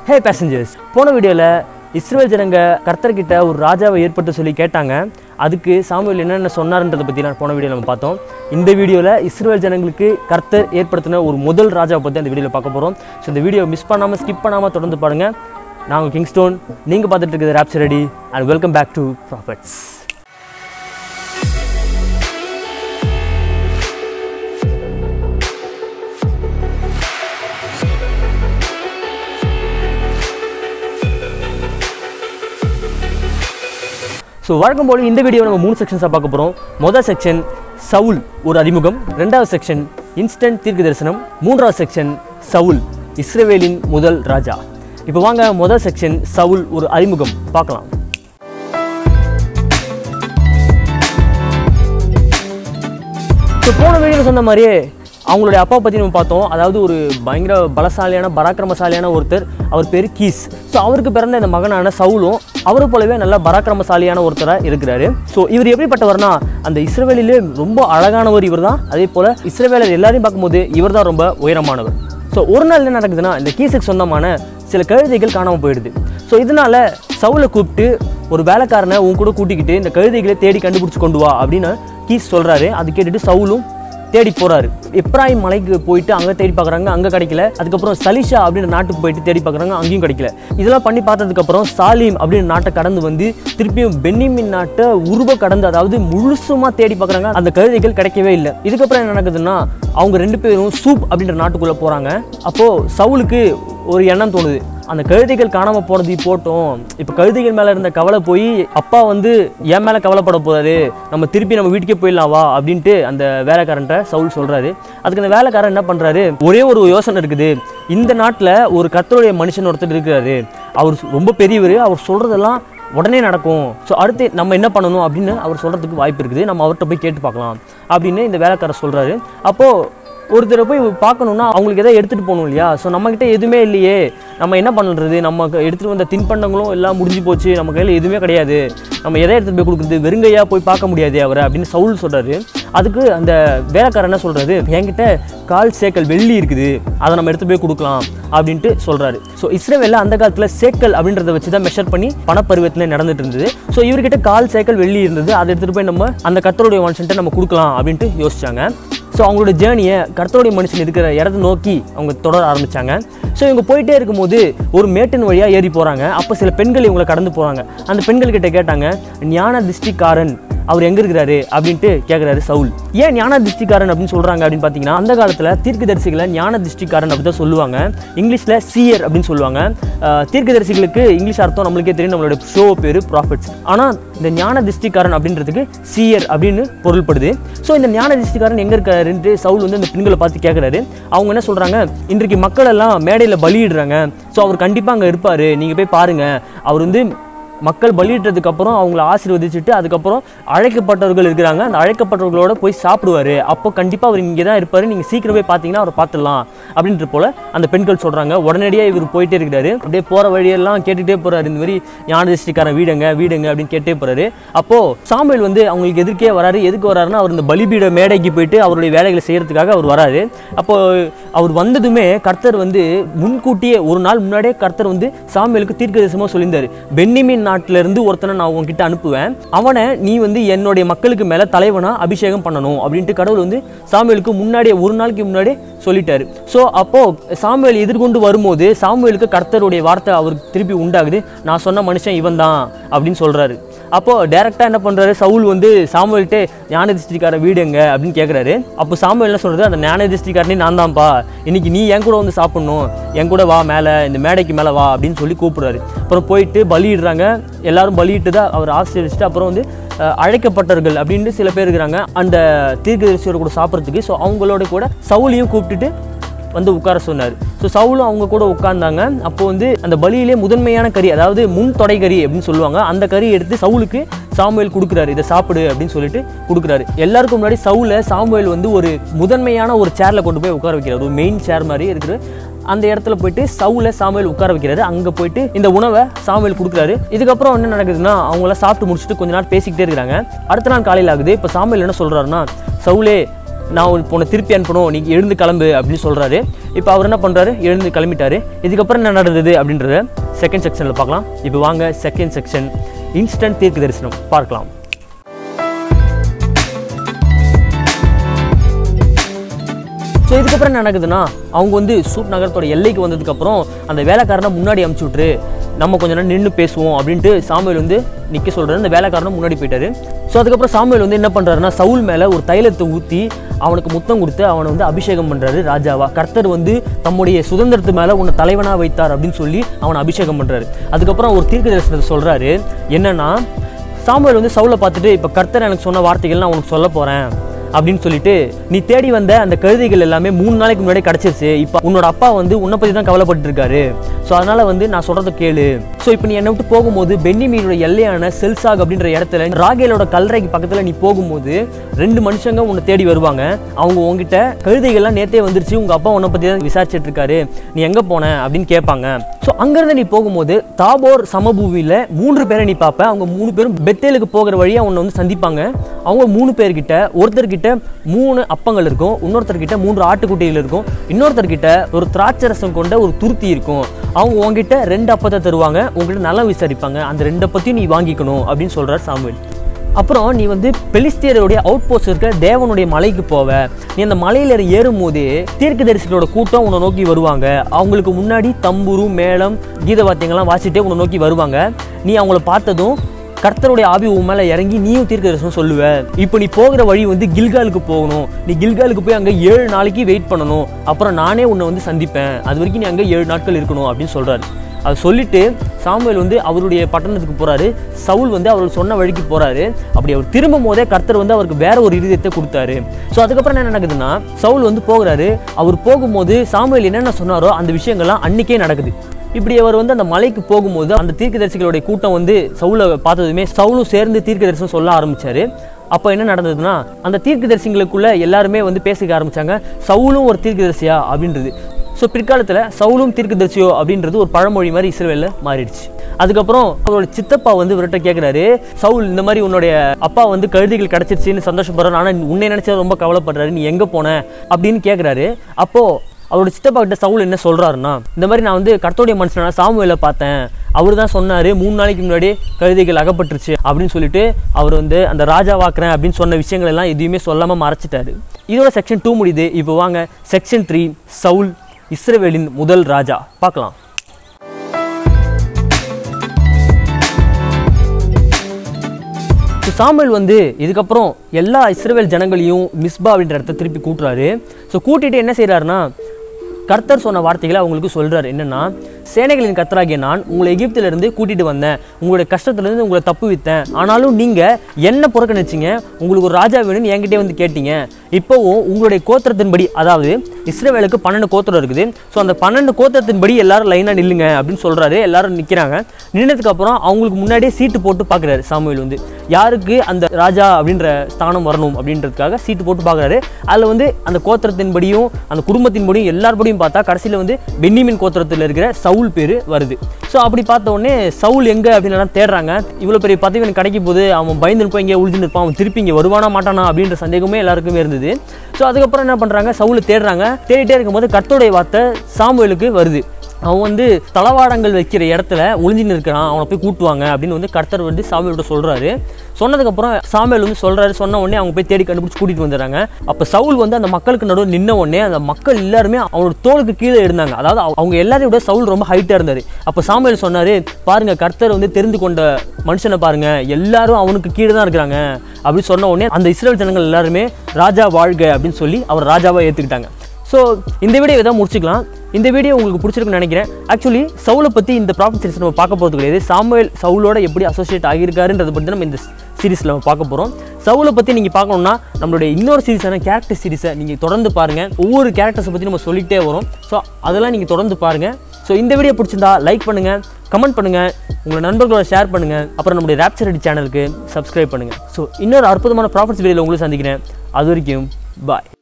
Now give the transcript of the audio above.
Hey passengers, போன வீடியோல இஸ்ரவேல் ஜனங்க கர்த்தர் கிட்ட ஒரு ராஜாவை ஏற்பட்டு சொல்லி கேட்டாங்க. அதுக்கு சாமுவேல் என்னென்ன சொன்னார்ன்றதை பத்தி நான் போன வீடியோல நம்ம பார்த்தோம். இந்த வீடியோல இஸ்ரவேல் ஜனங்களுக்கு கர்த்தர் ஏற்படுத்தின ஒரு முதல் ராஜாவை பத்தி அந்த வீடியோல பார்க்க போறோம். சோ இந்த வீடியோ மிஸ் பண்ணாம ஸ்கிப் பண்ணாம தொடர்ந்து பாருங்க. நான் கிங்ஸ்டோன், நீங்க பார்த்துட்டு இருக்கிறது rapture ready and welcome back to Prophets. So வழக்கம் போல இந்த வீடியோவில் நம்ம 3 செக்ஷன்ஸாக பார்க்க போகிறோம். முதல் செக்ஷன் சவுல் ஒரு அறிமுகம், ரெண்டாவது செக்ஷன் இன்ஸ்டன்ட் தீர்க்க தரிசனம், மூன்றாவது செக்ஷன் சவுல் இஸ்ரவேலின் முதல் ராஜா. இப்போ வாங்க முதல் செக்ஷன் சவுல் ஒரு அறிமுகம் பார்க்கலாம். ஸோ போன வீடியோவில் சொன்ன மாதிரியே அவங்களுடைய அப்பா பற்றி நம்ம பார்த்தோம். அதாவது ஒரு பயங்கர பலசாலியான பராக்கிரமசாலியான ஒருத்தர், அவர் பேர் கீஸ். ஸோ அவருக்கு பிறந்த இந்த மகனான சவுலும் அவரை போலவே நல்ல பராக்கிரமசாலியான ஒருத்தராக இருக்கிறாரு. ஸோ இவர் எப்படிப்பட்டவர்னா, அந்த இஸ்ரவேலிலே ரொம்ப அழகானவர் இவர் தான். அதே போல் இஸ்ரவேலர் எல்லாரையும் பார்க்கும்போது இவர் தான் ரொம்ப உயரமானவர். ஸோ ஒரு நாள் என்ன நடக்குதுன்னா, இந்த கீஸுக்கு சொந்தமான சில கழுதைகள் காணாமல் போயிடுது. ஸோ இதனால் சவுலை கூப்பிட்டு ஒரு வேலைக்காரனை உன் கூட கூட்டிக்கிட்டு இந்த கழுதைகளை தேடி கண்டுபிடிச்சி கொண்டு வா அப்படின்னு கீஸ் சொல்கிறாரு. அது கேட்டுட்டு சவுலும் தேடி போகிறாரு. எப்ராயிம் மலைக்கு போயிட்டு அங்கே தேடி பார்க்குறாங்க, அங்கே கிடைக்கல. அதுக்கப்புறம் சலிஷா அப்படின்ற நாட்டுக்கு போயிட்டு தேடி பார்க்குறாங்க, அங்கேயும் கிடைக்கல. இதெல்லாம் பண்ணி பார்த்ததுக்கப்புறம் சாலீம் அப்படின்ற நாட்டை கடந்து வந்து திருப்பியும் பென்னிமின் நாட்டை உருவ கடந்து, அதாவது முழுசுமாக தேடி பார்க்குறாங்க. அந்த கழுதைகள் கிடைக்கவே இல்லை. இதுக்கப்புறம் என்ன நடக்குதுன்னா, அவங்க 2 பேரும் சூப் அப்படின்ற நாட்டுக்குள்ளே போகிறாங்க. அப்போது சவுலுக்கு ஒரு எண்ணம் தோணுது, அந்த கழுதைகள் காணாமல் போனது போட்டோம், இப்போ கழுதைகள் மேலே இருந்த கவலை போய் அப்பா வந்து என் மேலே கவலைப்பட போறாரு, நம்ம திருப்பி நம்ம வீட்டுக்கே போயிடலாம் வா அப்படின்ட்டு அந்த வேலைக்காரன்ட்ட சவுல் சொல்கிறாரு. அதுக்கு அந்த வேலைக்காரன் என்ன பண்ணுறாரு, ஒரே ஒரு யோசனை இருக்குது. இந்த நாட்டில் ஒரு கர்த்தருடைய மனுஷன் ஒருத்தர் இருக்கிறாரு, அவர் ரொம்ப பெரியவர், அவர் சொல்கிறதெல்லாம் உடனே நடக்கும். ஸோ அடுத்து நம்ம என்ன பண்ணணும் அப்படின்னு அவர் சொல்கிறதுக்கு வாய்ப்பு இருக்குது, நம்ம அவர்கிட்ட போய் கேட்டு பார்க்கலாம் அப்படின்னு இந்த வேலைக்காரர் சொல்கிறாரு. அப்போது ஒருத்தரை போய் பார்க்கணுன்னா அவங்களுக்கு எதாவது எடுத்துகிட்டு போகணும் இல்லையா? ஸோ நம்மக்கிட்ட எதுவுமே இல்லையே, நம்ம என்ன பண்ணுறது, நம்ம எடுத்துகிட்டு வந்த தின்பண்டங்களும் எல்லாம் முடிஞ்சு போச்சு, நம்ம கையில் எதுவுமே கிடையாது, நம்ம எதை எடுத்துகிட்டு போய் கொடுக்குறது, வெறுங்கையாக போய் பார்க்க முடியாது அவரை அப்படின்னு சவுல் சொல்கிறாரு. அதுக்கு அந்த வேலைக்காரர் என்ன சொல்கிறாரு, என்கிட்ட 1/4 சேக்கல் வெள்ளி இருக்குது, அதை நம்ம எடுத்து போய் கொடுக்கலாம் அப்படின்ட்டு சொல்கிறாரு. ஸோ இஸ்ரவேலில் அந்த காலத்தில் சேக்கல் அப்படின்றத வச்சு தான் மெஷர் பண்ணி பணப்பருவத்தில் நடந்துட்டு இருந்தது. ஸோ இவர்கிட்ட 1/4 சேக்கல் வெள்ளி இருந்தது, அதை எடுத்துகிட்டு போய் நம்ம அந்த கர்த்தருடைய மனுஷன்ட்ட நம்ம கொடுக்கலாம் அப்படின்ட்டு யோசிச்சாங்க. ஸோ அவங்களோட ஜேர்னியை கர்த்தருடைய மனுஷன் இருக்கிற இடத்த நோக்கி அவங்க தொடர ஆரம்பித்தாங்க. ஸோ இவங்க போயிட்டே இருக்கும்போது ஒரு மேட்டின் வழியாக ஏறி போகிறாங்க. அப்போ சில பெண்கள் இவங்களை கடந்து போகிறாங்க. அந்த பெண்கள் கிட்ட கேட்டாங்க, ஞான திருஷ்டிக்காரன் அவர் எங்கே இருக்கிறாரு அப்படின்ட்டு கேட்குறாரு சவுல். ஏன் ஞான திருஷ்டிக்காரன் அப்படின்னு சொல்கிறாங்க அப்படின்னு பார்த்தீங்கன்னா, அந்த காலத்தில் தீர்க்கதரிசிகளை ஞான திருஷ்டிக்காரன் அப்படி தான் சொல்லுவாங்க. இங்கிலீஷில் சீயர் அப்படின்னு சொல்லுவாங்க. தீர்க்கதரிசிகளுக்கு இங்கிலீஷ் அர்த்தம் நம்மளுக்கே தெரியும், நம்மளோட ஷோ பேர் ப்ராஃபிட்ஸ். ஆனால் இந்த ஞான திருஷ்டிக்காரன் அப்படின்றதுக்கு சீயர் அப்படின்னு பொருள்படுது. ஸோ இந்த ஞான திருஷ்டிக்காரன் எங்கே இருக்காருன்ட்டு சவுல் வந்து இந்த பெண்களை பார்த்து கேட்குறாரு. அவங்க என்ன சொல்கிறாங்க, இன்றைக்கு மக்கள் எல்லாம் மேடையில் பலியிடுறாங்க, ஸோ அவர் கண்டிப்பாக அங்கே இருப்பார், நீங்கள் போய் பாருங்கள், அவர் வந்து மக்கள் பலியிட்டதுக்கு அப்புறம் அவங்கள ஆசீர்வதிச்சுட்டு அதுக்கப்புறம் அழைக்கப்பட்டவர்கள் இருக்கிறாங்க, அந்த அழைக்கப்பட்டவர்களோட போய் சாப்பிடுவார், அப்போ கண்டிப்பாக அவர் இங்கே தான் இருப்பார், நீங்கள் சீக்கிரம் போய் பார்த்தீங்கன்னா அவரை பார்த்துடலாம் அப்படின்ற போல் அந்த பெண்கள் சொல்கிறாங்க. உடனடியாக இவர் போயிட்டே இருக்கிறாரு. அப்படியே போகிற வழியெல்லாம் கேட்டுகிட்டே போகிறாரு, இந்த மாதிரி ஞானதிஷ்டிக்காரன் வீடுங்க வீடுங்க அப்படின்னு கேட்டே போகிறாரு. அப்போது சாமுவேல் வந்து அவங்களுக்கு எதிர்க்கே வராரு. எதுக்கு வராருன்னா, அவர் இந்த பலிபீட மேடைக்கு போயிட்டு அவருடைய வேலைகளை செய்கிறதுக்காக அவர் வராரு. அப்போது அவர் வந்ததுமே கர்த்தர் வந்து முன்கூட்டியே ஒரு நாள் முன்னாடியே கர்த்தர் வந்து சாமுவேலுக்கு தீர்க்கதரிசனமாக சொல்லியிருந்தார், பென்னிமின் நாட்டில இருந்து ஒருத்தனை நான் உங்ககிட்ட அனுப்புவேன், அவனை நீ வந்து என்னுடைய மக்களுக்கு மேல தலைவனா அபிஷேகம் பண்ணணும் அப்படின்ட்டு கடவுள் வந்து சாமுவேலுக்கு முன்னாடியே ஒரு நாளைக்கு முன்னாடியே சொல்லிட்டாரு. ஸோ அப்போ சாமுவேல் எதிர்கொண்டு வரும்போது சாமுவேலுக்கு கர்த்தருடைய வார்த்தை அவருக்கு திருப்பி உண்டாகுது, நான் சொன்ன மனுஷன் இவன் தான் அப்படின்னு சொல்றாரு. அப்போ டைரக்டா என்ன பண்றாரு, சவுல் வந்து சாமுவேல்கிட்ட ஞானதிஷ்டிக்கார வீடு எங்க அப்படின்னு கேட்குறாரு. அப்போ சாமுவேல் என்ன சொல்றது, அந்த ஞானதிஷ்டிக்காரனே நான் தான்ப்பா, இன்னைக்கு நீ என் கூட வந்து சாப்பிடணும், என் கூட வா, மேலே இந்த மேடைக்கு மேலே வா அப்படின்னு சொல்லி கூப்பிடுறாரு. அப்புறம் போயிட்டு பலியிடுறாங்க. எல்லாரும் பலியிட்டு தான் அவர் ஆசீர்வதிச்சுட்டு அப்புறம் வந்து அழைக்கப்பட்டவர்கள் அப்படின்னு சில பேர் இருக்கிறாங்க அந்த தீர்க்கதரிசியோட கூட சாப்பிட்றதுக்கு. ஸோ அவங்களோட கூட சவுலையும் கூப்பிட்டுட்டு வந்து உட்கார சொன்னார். ஸோ சவுலும் அவங்க கூட உட்கார்ந்தாங்க. அப்போ வந்து அந்த பலியிலே முதன்மையான கறி, அதாவது முன் தொடை கறி அப்படின்னு சொல்லுவாங்க, அந்த கறி எடுத்து சவுலுக்கு சாமுவேல் கொடுக்குறாரு, இதை சாப்பிடு அப்படின்னு சொல்லிட்டு கொடுக்குறாரு. எல்லாருக்கும் முன்னாடி சாமுவேல் வந்து ஒரு முதன்மையான ஒரு சேரில் கொண்டு போய் உட்கார வைக்கிறார், ஒரு மெயின் சேர் மாதிரி இருக்கிற அந்த இடத்துல போயிட்டு சாமுவேல் உட்கார வைக்கிறாரு. அங்கே போயிட்டு இந்த உணவை சாமுவேல் கொடுக்குறாரு. இதுக்கப்புறம் என்ன நடக்குதுன்னா, அவங்களாம் சாப்பிட்டு முடிச்சுட்டு கொஞ்ச நாள் பேசிக்கிட்டே இருக்கிறாங்க. அடுத்த நாள் காலையில் ஆகுது. இப்போ சாமுவேல் என்ன சொல்கிறாருன்னா, சவுலே நான் இப்போ உன்னை திருப்பி அனுப்பணும், நீ எழுந்து கிளம்பு அப்படின்னு சொல்கிறாரு. இப்போ அவர் என்ன பண்ணுறாரு, எழுந்து கிளம்பிட்டாரு. இதுக்கப்புறம் என்ன நடந்தது அப்படின்றத செகண்ட் செக்ஷனில் பார்க்கலாம். இப்போ வாங்க செகண்ட் செக்ஷன், இன்ஸ்டன்ட் தீர்க்க தரிசனம் பார்க்கலாம். ஸோ இதுக்கப்புறம் என்ன நடக்குதுன்னா, அவங்க வந்து சூட் நகரத்தோட எல்லைக்கு வந்ததுக்கப்புறம் அந்த வேலைக்காரனை முன்னாடி அமுச்சு விட்ரு, நம்ம கொஞ்ச நேரம் நின்று பேசுவோம் அப்படின்ட்டு சாமுவேல் வந்து நிற்க சொல்கிறாரு. அந்த வேலைக்காரனை முன்னாடி போயிட்டாரு. ஸோ அதுக்கப்புறம் சாமுவேல் வந்து என்ன பண்ணுறாருன்னா, சவுல் மேலே ஒரு தைலத்தை ஊற்றி அவனுக்கு முத்தம் கொடுத்து அவனை வந்து அபிஷேகம் பண்ணுறாரு ராஜாவா. கர்த்தர் வந்து தம்முடைய சுதந்திரத்து மேலே உன்னை தலைவனாக வைத்தார் அப்படின்னு சொல்லி அவனை அபிஷேகம் பண்ணுறாரு. அதுக்கப்புறம் ஒரு தீர்க்க தரிசனத்தை சொல்கிறாரு. என்னன்னா, சாமுவேல் வந்து சவுலை பார்த்துட்டு, இப்போ கர்த்தர் எனக்கு சொன்ன வார்த்தைகள் நான் உனக்கு சொல்ல போகிறேன் அப்படின்னு சொல்லிட்டு, நீ தேடி வந்த அந்த கழுதைகள் எல்லாமே 3 நாளைக்கு முன்னாடி கிடச்சிருச்சு. இப்போ உன்னோட அப்பா வந்து உன்னை பற்றி தான் கவலைப்பட்டு இருக்காரு. ஸோ அதனால் வந்து நான் சொல்கிறத கேளு. ஸோ இப்போ நீ என்னை விட்டு போகும்போது பென்யமீனோட எல்லையான செல்சாக் அப்படின்ற இடத்துல ராகேலோட கல்லறைக்கு பக்கத்தில் நீ போகும்போது 2 மனுஷங்க உன்னை தேடி வருவாங்க. அவங்க உங்ககிட்ட கழுதைகள்லாம் நேற்றே வந்துருச்சு, உங்கள் அப்பா உன்னை பற்றி தான் விசாரிச்சுட்டு இருக்காரு, நீ எங்கே போன அப்படின்னு கேட்பாங்க. ஸோ அங்கேருந்து நீ போகும்போது தாபோர் சமபூமியில் 3 பேரை நீ பார்ப்ப. அவங்க 3 பேரும் பெத்தேலுக்கு போகிற வழியாக உன்னை வந்து சந்திப்பாங்க. அவங்க 3 பேர்கிட்ட ஒருத்தர்கிட்ட 3 அப்பங்கள் இருக்கும், இன்னொருத்தர்கிட்ட 3 ஆட்டுக்குட்டிகள் இருக்கும், இன்னொருத்தர்கிட்ட ஒரு திராட்சரசம் கொண்ட ஒரு துருத்தி இருக்கும். அவங்க உங்ககிட்ட 2 அப்பத்தை தருவாங்க, உங்ககிட்ட நல்லா விசாரிப்பாங்க. அந்த 2 அப்பத்தையும் நீ வாங்கிக்கணும் அப்படின்னு சொல்கிறார் சாமுவேல். அப்புறம் நீ வந்து பெலிஸ்தியருடைய அவுட் போஸ்ட் இருக்க தேவனுடைய மலைக்கு போவ. நீ அந்த மலையில ஏறும் போதே தீர்க்கதரிசிகளோட கூட்டம் உன்னை நோக்கி வருவாங்க. அவங்களுக்கு முன்னாடி தம்புரு மேளம் கீத வாத்தியங்கள்லாம் வாசிட்டே உன்னை நோக்கி வருவாங்க. நீ அவங்கள பார்த்ததும் கர்த்தருடைய ஆவி உன் மேலே இறங்கி நீயும் தீர்க்க தரிசனம் சொல்லுவ. இப்போ நீ போகிற வழி வந்து கில்காலுக்கு போகணும். நீ கில்காலுக்கு போய் அங்கே 7 நாளைக்கு வெயிட் பண்ணணும். அப்புறம் நானே உன்னை வந்து சந்திப்பேன். அது வரைக்கும் நீ அங்கே 7 நாட்கள் இருக்கணும் அப்படின்னு சொல்கிறாரு. அதை சொல்லிட்டு சாமுவேல் வந்து அவருடைய பட்டணத்துக்கு போகிறாரு. சவுல் வந்து அவருக்கு சொன்ன வழிக்கு போகிறாரு. அப்படி அவர் திரும்பும் போதே கர்த்தர் வந்து அவருக்கு வேற ஒரு இருதயத்தை கொடுத்தாரு. ஸோ அதுக்கப்புறம் என்ன நடக்குதுன்னா, சவுல் வந்து போகிறாரு. அவர் போகும்போது சாமுவேல் என்னென்ன சொன்னாரோ அந்த விஷயங்கள்லாம் அன்னைக்கே நடக்குது. இப்படி அவர் வந்து அந்த மலைக்கு போகும்போது அந்த தீர்க்கதரிசிகளுடைய கூட்டம் வந்து சவுலை பார்த்ததுமே சவுலும் சேர்ந்து தீர்க்கதரிசனம் சொல்ல ஆரம்பிச்சாரு. அப்போ என்ன நடந்ததுன்னா, அந்த தீர்க்கதரிசிகளுக்குள்ள எல்லாருமே வந்து பேசிக்க ஆரம்பிச்சாங்க, சவுலும் ஒரு தீர்க்கதரிசியா அப்படின்றது. ஸோ பிற்காலத்தில் சவுலும் தீர்க்கதரிசியோ அப்படின்றது ஒரு பழமொழி மாதிரி இஸ்ரவேலில் மாறிடுச்சு. அதுக்கப்புறம் அவரோட சித்தப்பா வந்து இவர்கிட்ட கேட்குறாரு, சவுல் இந்த மாதிரி உன்னுடைய அப்பா வந்து கழுதைகள் கிடச்சிருச்சுன்னு சந்தோஷப்படுறாரு, ஆனால் உன்னை நினச்சா ரொம்ப கவலைப்படுறாரு, நீ எங்கே போன அப்படின்னு கேட்குறாரு. அப்போது அவரோட சித்தப்பா கிட்ட சவுல் என்ன சொல்கிறாருன்னா, இந்த மாதிரி நான் வந்து கர்த்தருடைய மனுஷனா சாமுவேலை பார்த்தேன், அவர் தான் சொன்னார் 3 நாளைக்கு முன்னாடி கழுதைகள் அகப்பட்டுருச்சு அப்படின்னு சொல்லிட்டு அவர் வந்து அந்த ராஜாவாக்குறேன் அப்படின்னு சொன்ன விஷயங்கள் எல்லாம் எதுவுமே சொல்லாமல் மறைச்சிட்டாரு. இதோட செக்ஷன் 2 முடியுது. இப்போ வாங்க செக்ஷன் 3, சவுல் இஸ்ரவேலின் முதல் ராஜா பார்க்கலாம். சாமுவேல் வந்து இதுக்கப்புறம் எல்லா இஸ்ரவேல் ஜனங்களையும் மிஸ்பா அப்படின்ற இடத்த திருப்பி கூட்டுறாரு. ஸோ கூட்டிகிட்டு என்ன செய்கிறாருன்னா, கர்த்தர் சொன்ன வார்த்தைகளை அவங்களுக்கு சொல்கிறார். என்னென்னா, சேனைகளின் கர்த்தராகிய நான் உங்களை எகிப்திலிருந்து கூட்டிகிட்டு வந்தேன், உங்களுடைய கஷ்டத்துலேருந்து உங்களை தப்பு வித்தேன், ஆனாலும் நீங்கள் என்ன புறக்கணிச்சிங்க, உங்களுக்கு ஒரு ராஜா வேணும்னு என்கிட்டே வந்து கேட்டீங்க. இப்போவும் உங்களுடைய கோத்திரத்தின்படி, அதாவது இஸ்ரவேலுக்கு 12 கோத்திரம் இருக்குது. ஸோ அந்த 12 கோத்திரத்தின்படி எல்லாரும் லைனாக நில்லுங்க அப்படின்னு சொல்கிறாரு. எல்லாரும் நிற்கிறாங்க. நின்னதுக்கப்புறம் அவங்களுக்கு முன்னாடியே சீட்டு போட்டு பார்க்குறாரு சாமுவேல் வந்து, யாருக்கு அந்த ராஜா அப்படின்ற ஸ்தானம் வரணும் அப்படின்றதுக்காக சீட்டு போட்டு பார்க்குறாரு. அதில் வந்து அந்த கோத்திரத்தின்படியும் அந்த குடும்பத்தின்படியும் எல்லாருபடியும் பார்த்தா கடைசியில் வந்து பென்யமீன் கோத்திரத்தில் இருக்கிற சவுல் பேர் வருது. ஸோ அப்படி பார்த்த உடனே சவுல் எங்கே அப்படின்னு எல்லாம் தேடுறாங்க. இவ்வளோ பெரிய பதவி எனக்கு கிடைக்கும் போது அவன் பயந்துன்னு போய் இங்கே உழுதுன்னு இருப்பான், அவன் திருப்பி இங்கே வருவானா மாட்டானா அப்படின்ற சந்தேகமே எல்லாருக்குமே இருந்தது. ஸோ அதுக்கப்புறம் என்ன பண்ணுறாங்க, சவுலை தேடுறாங்க. தேடிட்டே இருக்கும்போது கர்த்தருடைய வார்த்தை சாமுவேலுக்கு வருது. அவன் வந்து தளவாடங்கள் வைக்கிற இடத்துல ஒளிஞ்சின்னு இருக்கிறான், அவனை போய் கூட்டுவாங்க அப்படின்னு வந்து கர்த்தர் வந்து சாமுவேல்கிட்ட சொல்கிறாரு. சொன்னதுக்கப்புறம் சாமுவேல் வந்து சொல்கிறாரு. சொன்ன உடனே அவங்க போய் தேடி கண்டுபிடிச்சி கூட்டிகிட்டு வந்துடுறாங்க. அப்போ சவுல் வந்து அந்த மக்களுக்கு நடுவில் நின்ன உடனே அந்த மக்கள் எல்லாருமே அவனோட தோளுக்கு கீழே இருந்தாங்க. அதாவது அவங்க எல்லாரையும் விட சவுல் ரொம்ப ஹைட்டாக இருந்தார். அப்போ சாமுவேல் சொன்னார், பாருங்கள் கர்த்தர் வந்து தெரிந்து கொண்ட மனுஷனை பாருங்கள், எல்லாரும் அவனுக்கு கீழே தான் இருக்கிறாங்க அப்படின்னு சொன்ன உடனே அந்த இஸ்ரவேல் ஜனங்கள் எல்லாருமே ராஜா வாழ்க அப்படின்னு சொல்லி அவர் ராஜாவாக ஏற்றுக்கிட்டாங்க. ஸோ இந்த வீடியோ இதான் முடிச்சுக்கலாம். இந்த வீடியோ உங்களுக்கு பிடிச்சிருக்குன்னு நினைக்கிறேன். ஆக்சுவலி சவுலை பற்றி இந்த ப்ராஃபிட் சீரிஸ் நம்ம பார்க்க போகிறது கிடையாது. சாமுவேல் சவுலோட எப்படி அசோசியேட் ஆகியிருக்காருன்றதை பற்றி நம்ம இந்த சீரிஸில் நம்ம பார்க்க போகிறோம். சவுலை பற்றி நீங்கள் பார்க்கணுன்னா நம்மளுடைய இன்னொரு சீரிஸான கேரக்டர் சீரிஸை நீங்கள் தொடர்ந்து பாருங்கள். ஒவ்வொரு கேரக்டர்ஸை பற்றி நம்ம சொல்லிகிட்டே வரும். ஸோ அதெல்லாம் நீங்கள் தொடர்ந்து பாருங்கள். ஸோ இந்த வீடியோ பிடிச்சிருந்தா லைக் பண்ணுங்கள், கமெண்ட் பண்ணுங்கள், உங்களை நண்பர்களோட ஷேர் பண்ணுங்கள். அப்புறம் நம்முடைய ராப்சர் ரெடி சேனலுக்கு சப்ஸ்கிரைப் பண்ணுங்கள். ஸோ இன்னொரு அற்புதமான ப்ராஃபிட்ஸ் வீடியோவில் உங்களுக்கு சந்திக்கிறேன். அது வரைக்கும் பாய்.